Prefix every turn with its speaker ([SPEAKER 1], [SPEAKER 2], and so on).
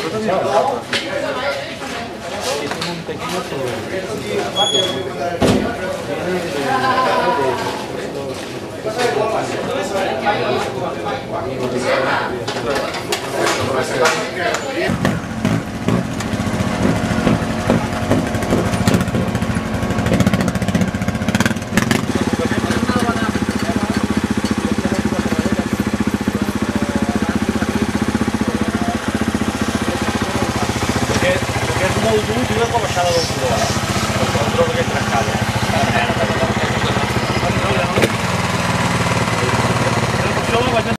[SPEAKER 1] molt dur, diu com baixada del color, perquè el trobo que trencada.